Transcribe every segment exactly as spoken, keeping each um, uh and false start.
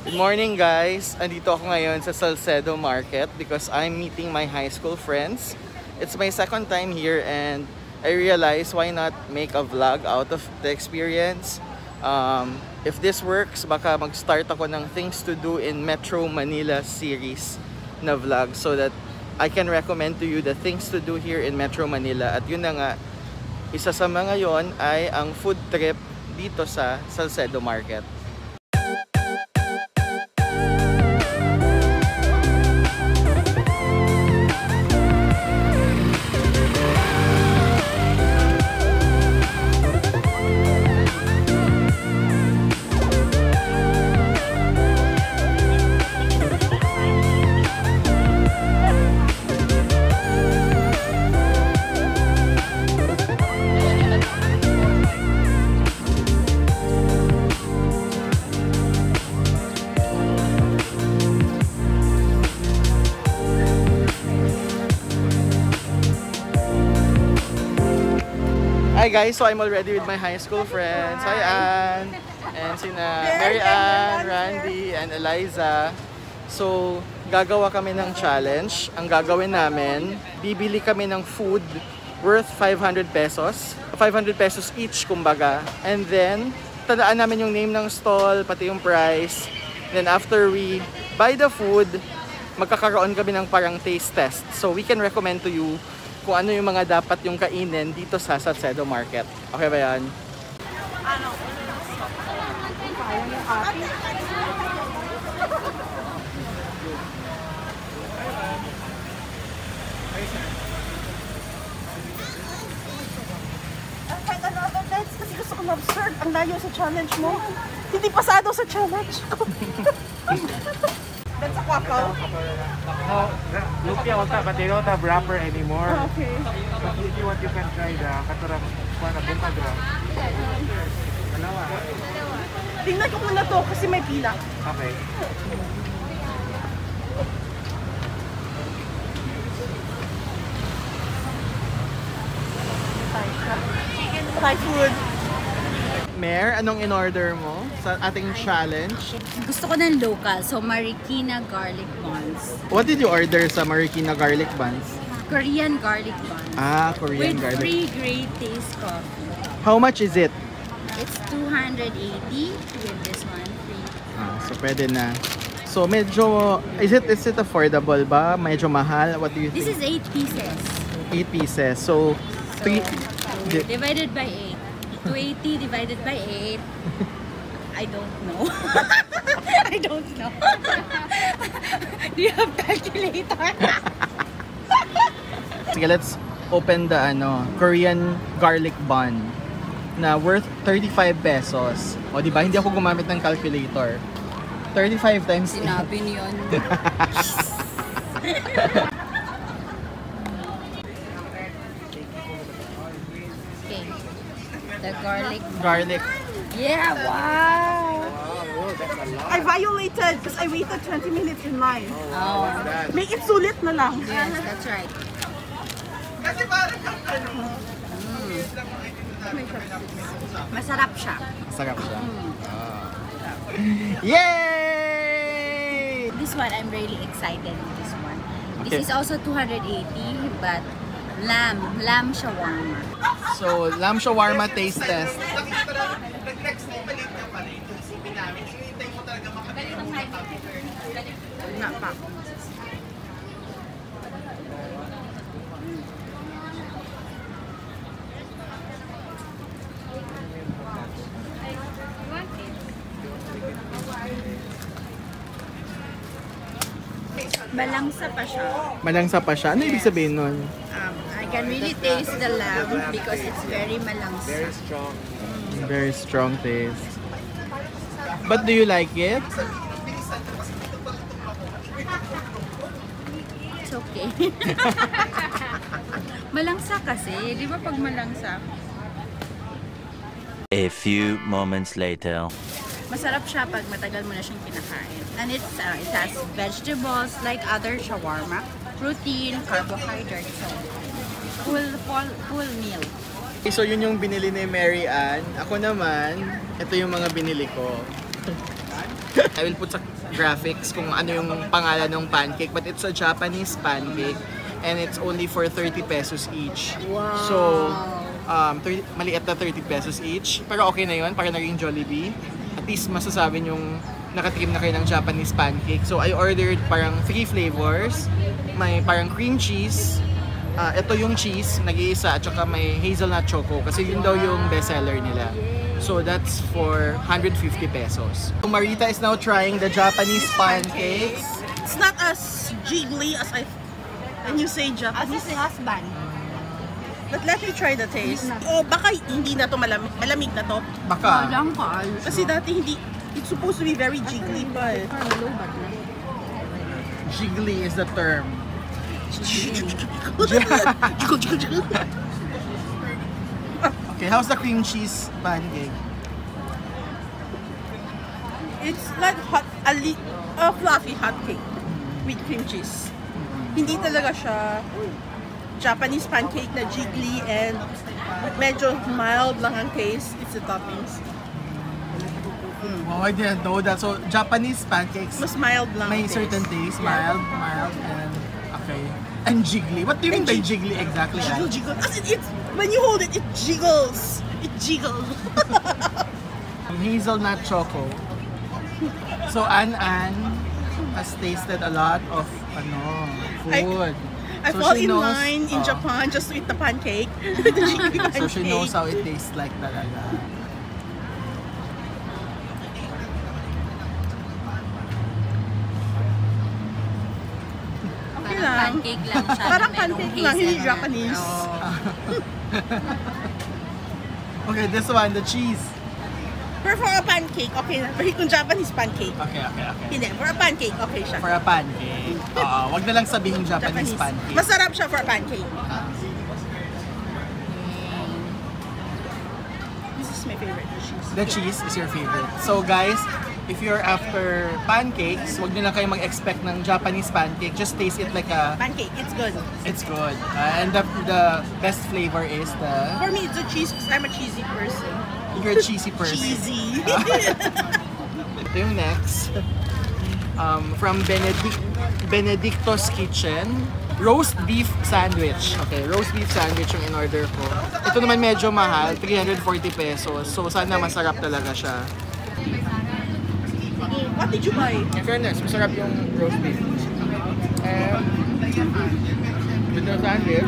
Good morning guys! Andito ako ngayon sa Salcedo Market because I'm meeting my high school friends. It's my second time here and I realized why not make a vlog out of the experience. Um, if this works, baka mag-start ako ng things to do in Metro Manila series na vlog so that I can recommend to you the things to do here in Metro Manila. At yun na nga, isa sa mga yon ay ang food trip dito sa Salcedo Market. Hi guys, so I'm already with my high school friends. Hi Ann! And sina Mary Ann, Randy, and Eliza. So, gagawa kami ng challenge. Ang gagawin namin, bibili kami ng food worth five hundred pesos. five hundred pesos each, kumbaga. And then, tandaan namin yung name ng stall, pati yung price. Then after we buy the food, magkakaroon kami ng parang taste test. So, we can recommend to you kung ano yung mga dapat yung kainin dito sa Salcedo Market. Okay ba yan? Ano? Kaya yung ati. Kahit another dance kasi gusto ko na-absurd. Ang layo sa challenge mo. Hindi pasado sa challenge ko. That's a kwakaw? No, lumpia wala, but they don't have wrapper anymore. Oh, okay. But if you want, you can try the katurang kuana buntagra. Dalawa. Tingnan ko muna to kasi may pila. Okay. Thai food. Mer, anong in-order mo sa ating challenge? Gusto ko ng local, so Marikina garlic buns. What did you order sa Marikina garlic buns? Korean garlic buns. Ah, Korean with garlic. free great taste coffee. How much is it? It's two hundred eighty with this one free. Ah, so pwede na. So medyo, is it is it affordable ba? Medyo mahal? What do you This think? is eight pieces. eight pieces. So, So, three, di- divided by eight. two eighty divided by eight. I don't know. I don't know. Do you have calculator? sige, let's open the ano, Korean garlic bun na worth thirty-five pesos. O, di ba? Hindi ako gumamit ng calculator. thirty-five times eight. Sinabi niyo yun. Okay. The garlic. Garlic. Yeah, wow. I violated because I waited twenty minutes in line. Oh, Make it sulit na lang. yes, that's right. Masarap siya. Sarap siya. Yay! This one, I'm really excited with this one. Okay. This is also two hundred eighty, but lamb, lamb shawarma. So, lamb shawarma taste test. Nga pa. Malangsa pa siya. Malangsa pa siya. Ano ibig sabihin nun? Um, I can really taste the lamb because it's very malangsa. Very strong. Very strong taste. But do you like it? It's okay. Malangsa kasi. Di ba pag malangsa? A few moments later. Masarap siya pag matagal mo na siyang kinakain. And it's, uh, it has vegetables like other shawarma, protein, carbohydrates, so full, full, full meal. Okay, so yun yung binili ni Mary Ann. Ako naman, ito yung mga binili ko. I will put sa graphics kung ano yung pangalan ng pancake, but it's a Japanese pancake and it's only for thirty pesos each. Wow. So, um, thirty, maliit na thirty pesos each. Pero okay na yun, para naging Jollibee. At least masasabi yung nakatikim na kayo ng Japanese pancake. So, I ordered parang three flavors. May parang cream cheese. Uh, ito yung cheese, nag-iisa, at saka may hazelnut choco. Kasi yun daw yung bestseller nila. So, that's for one hundred fifty pesos. So, Marita is now trying the Japanese pancakes. It's not as jiggly as I... When you say As Japanese. his husband. But let me try the taste. Oh, baka hindi na to malamig, malamig na to. Baka. Walang ka. Kasi dati hindi... It's supposed to be very jiggly pa eh. Jiggly is the term. Jiggle, jiggle, jiggle. Okay, how's the cream cheese pancake? It's like hot, a, li- a fluffy hot cake with cream cheese. Hindi talaga siya Japanese pancake na jiggly and medyo mild lang ang taste. It's the toppings. Oh, I didn't know that. So, Japanese pancakes, Mas mild lang may ang certain taste, mild, mild, and okay. And jiggly. What do you mean And by jig- jiggly exactly? Jiggle, jiggle. As in, it's, when you hold it, it jiggles. It jiggles. Hazelnut choco. So, Ann Ann has tasted a lot of ano, food. I So fall she in knows- line in oh. Japan just to eat the pancake. The jiggly pancake. So, she knows how it tastes like talaga. Okay Parang lang. pancake lang siya. Parang na merong pancake lang, hindi hazelnut. Japanese. Oo. Okay, this one, the cheese. Pero for a pancake, okay na. Pero kung Japanese pancake, Okay, okay, okay. hindi. For a pancake, okay siya. For a pancake. Oo, wag na lang sabihin Japanese, pancake. Masarap siya for a pancake. This is my favorite cheese. The cheese is your favorite. So guys, if you're after pancakes, wag nyo lang kayo mag-expect ng Japanese pancake. Just taste it like a... Pancake, it's good. It's good. Uh, and the, the best flavor is the... For me, it's a cheese because I'm a cheesy person. You're a cheesy person. Cheesy. Ito yung next. Um, from Benedict, Benedicto's Kitchen. Roast beef sandwich. Okay, roast beef sandwich yung in-order ko. Ito naman medyo mahal, three hundred forty pesos. So sana masarap talaga siya. What did you buy? In fairness, masarap yung roast beef. And with the sandwich,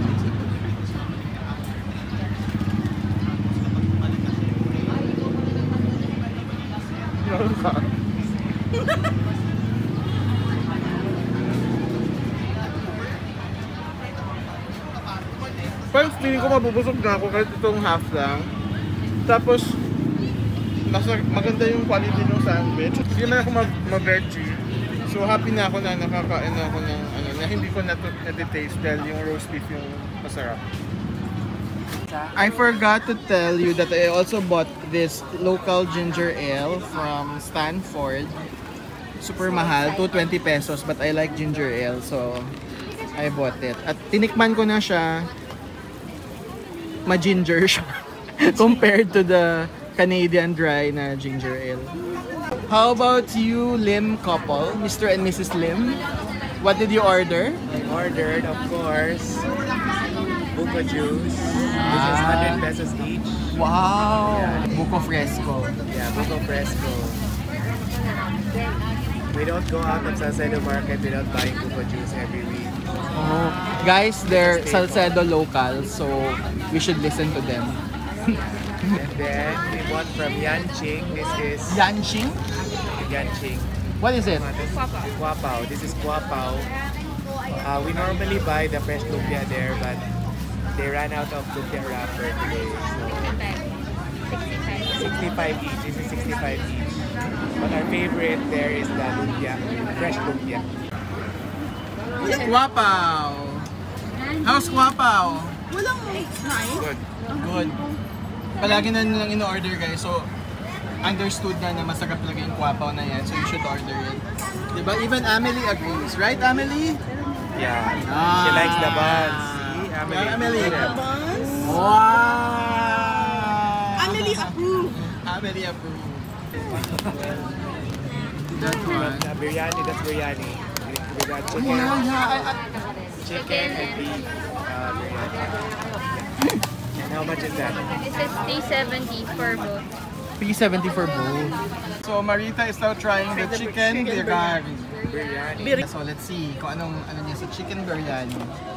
parang feeling ko mabubusog na ako kahit itong half lang. Tapos, nasa, maganda yung quality ng sandwich. Hindi naman ako ma-veggie. So happy na ako na nakakain na ako ng ano, na hindi ko na-taste dahil yung roast beef yung masarap. I forgot to tell you that I also bought this local ginger ale from Stanford. Super mahal, two hundred twenty pesos, but I like ginger ale, so I bought it. At tinikman ko na siya, ma-ginger siya compared to the Canadian dry na ginger ale. How about you, Lim couple, Mister and Missus Lim? What did you order? I ordered, of course, buko juice. This is one hundred pesos each. Wow! Buko Fresco. Yeah, buko fresco. We don't go out of Salcedo Market without buying buko juice every week. Oh. Guys, they're Salcedo local, so we should listen to them. And then we bought from Yanqing. This is Yanqing? Yanqing. What is it? Guapao. This is guapao. Uh, we normally buy the fresh lumpia there, but they ran out of lumpia wrapper today. So sixty-five each. This is sixty-five each. But our favorite there is the lumpia, fresh lumpia. Guapao. How's Guapao? Walang nice. Good. Good. Palagi na nilang in-order guys, so understood na na masarap talaga yung Guapao na yan, so you should order it. Diba? Even Amelie agrees, right Amelie? Yeah. Ah. She likes the buns. See, Amelie. Yeah, Amelie. The buns. Wow! Amelie approved. Amelie approved. That one. Uh, biryani, that's biryani. We got Oh, chicken, yeah, yeah. I, I, chicken and beef uh, biryani. And how much is that? This is three seventy per both. three seventy for both. So Marita is now trying the chicken biryani. Biryani. So let's see kung anong ano niya sa chicken biryani.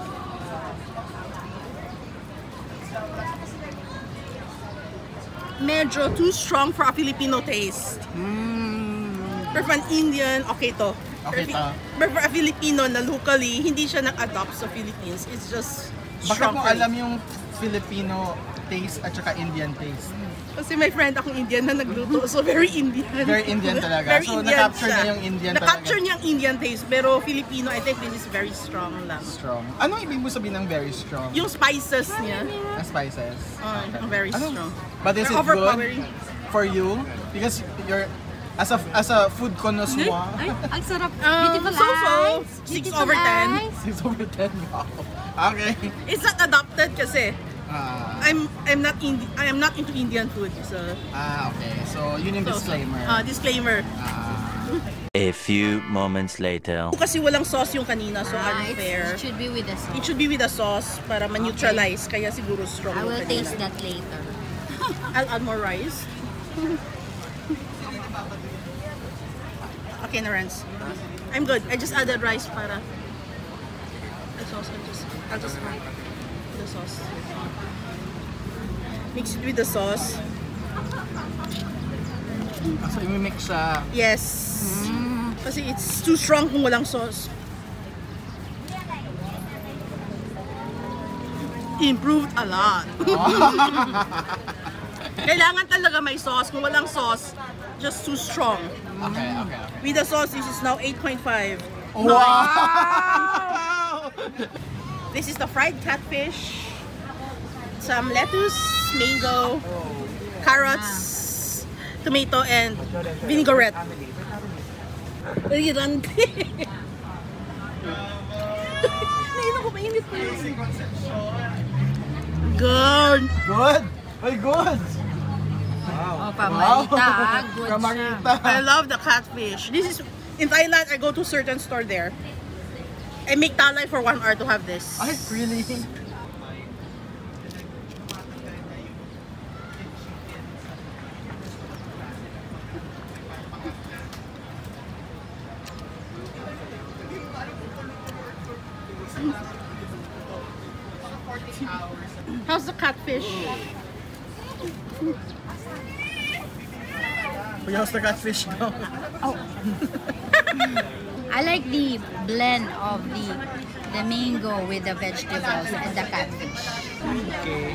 Medyo too strong for a Filipino taste. Mm. Pero for an Indian, okay to. Okay to. Pero for a Filipino na locally, hindi siya nag-adopt sa Philippines. It's just Bakit strong mo for alam me. yung Filipino taste at saka Indian taste? Kasi may friend akong Indian na nagluto, so very Indian. Very Indian talaga. Very So, Indian na-capture siya. niya yung Indian Na-capture talaga. niya yung Indian taste, pero Filipino, I think this is very strong lang. Strong. Anong ibig mo sabihin ng very strong? Yung spices niya, Na spices? uh, very Ano? strong. But is They're it overpowering. good for you? Because you're, as a as a food connoisseur, Ay, ang sarap. Um, Beautiful so-so. eyes. Six Beautiful over ten. eyes. six over ten. Wow. Okay. It's not adopted kasi. Ah, I'm I'm not Indi I am not into Indian food. So, ah, okay. So, yun yung so disclaimer. Uh, disclaimer. Ah. A few moments later. Kasi walang sauce yung kanina, so Ah, it's- unfair. it should be with the sauce. It should be with a sauce para ma-neutralize, kaya siguro strong I yung will kanina. taste that later. I'll add more rice. Okay na, Renz. I'm good. I just added rice para the sauce. I'll just, I'll just add the sauce. Mix it with the sauce. So, imimix siya. Yes. Kasi it's too strong kung walang sauce. Improved a lot. Kailangan talaga may sauce. Kung walang sauce, just too strong. Okay, okay, okay. With the sauce, this is now eight point five. Wow! This is the fried catfish. Some lettuce, mango, carrots, tomato, and vinaigrette. Ay, rante. Nainom ko, mainit ko yun. Good. Good! Ay, good! Oh, pamarita. ah. Good siya. Kamarita. I love the catfish. This is, in Thailand, I go to certain store there. I make talay for one hour to have this. Ay, really? How's the catfish? Kuya, how's the catfish daw? I like the blend of the the mango with the vegetables and the catfish. Okay.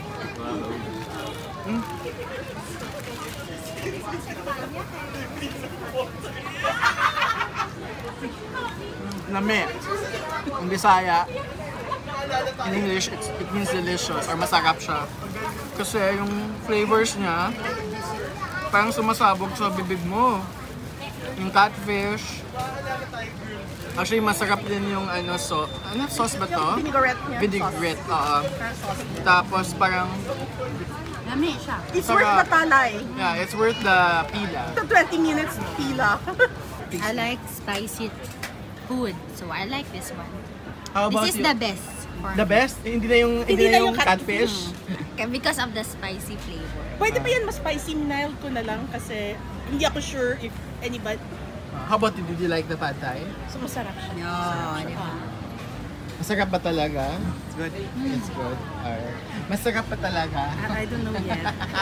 Lami. Ang Bisaya. In English, it's, it means delicious or masarap siya. Kasi yung flavors niya, parang sumasabog sa bibig mo. Yung catfish. Actually, masarap din yung ano, so, ano sauce ba to? Vinaigrette niya. Vinaigrette, oo. Tapos parang, Lami siya. It's Sarap. worth the talay. yeah, it's worth the pila. The twenty minutes pila. I like spicy food, so I like this one. How about This is you? the best for The me. best? Hindi na yung, hindi Hindi na na yung yung cat- catfish? Okay, because of the spicy flavor. Pwede ba yan mas spicy? Minail ko na lang kasi hindi ako sure if anybody. Uh, how about you? Did you like the pad thai? So masarap siya. No, di ba? Masarap ba talaga? It's good. It's good. Alright. Masarap pa talaga. I don't know yet.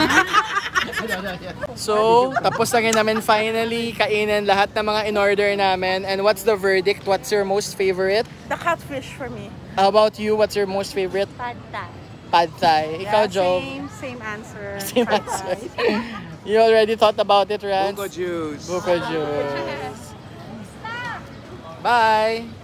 So, tapos na rin namin finally kainin lahat ng mga in-order namin. And what's the verdict? What's your most favorite? The catfish for me. How about you? What's your most favorite? Pad thai. Pad thai. Ikaw, Joe? Same, same answer. Same Pad answer. Thai. You already thought about it, Rance? Buko juice. Buko juice. Bye!